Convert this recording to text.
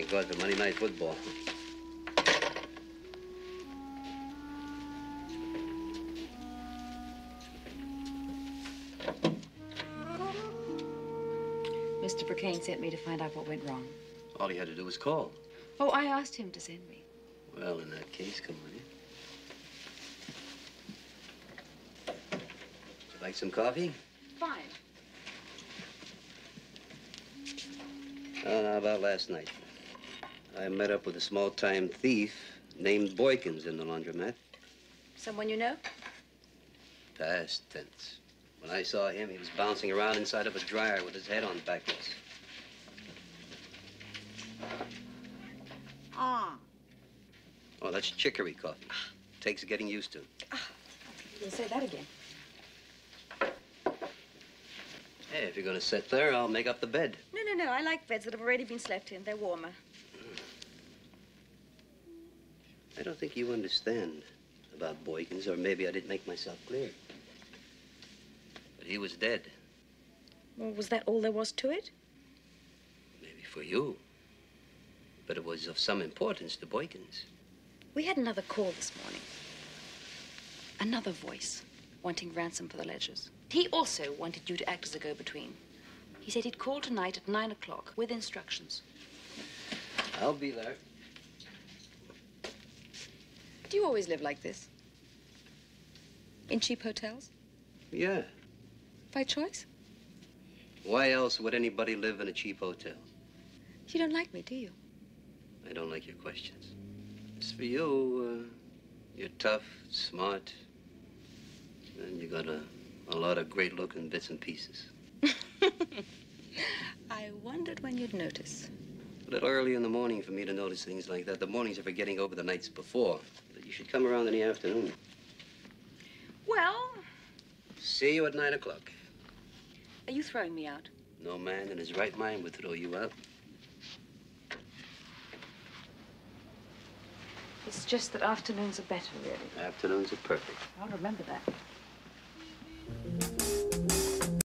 Thank God for Monday Night Football. Mr. Burkane sent me to find out what went wrong. All he had to do was call. Oh, I asked him to send me. Well, in that case, come on in. Would you like some coffee? Fine. How about last night? I met up with a small-time thief named Boykins in the laundromat. Someone you know? Past tense. When I saw him, he was bouncing around inside of a dryer with his head on backwards. Oh, that's chicory coffee. Takes getting used to. You'll say that again. Hey, if you're gonna sit there, I'll make up the bed. No. I like beds that have already been slept in. They're warmer. I don't think you understand about Boykins, or maybe I didn't make myself clear. But he was dead. Well, was that all there was to it? Maybe for you. But it was of some importance to Boykins. We had another call this morning. Another voice wanting ransom for the ledgers. He also wanted you to act as a go-between. He said he'd call tonight at 9 o'clock with instructions. I'll be there. Do you always live like this? In cheap hotels? Yeah. By choice? Why else would anybody live in a cheap hotel? You don't like me, do you? I don't like your questions. As for you, you're tough, smart, and you got a lot of great-looking bits and pieces. I wondered when you'd notice. A little early in the morning for me to notice things like that. The mornings are for getting over the nights before. But you should come around in the afternoon. Well, See you at 9 o'clock. are you throwing me out? No man in his right mind would throw you out. It's just that afternoons are better, really. Afternoons are perfect. I'll remember that.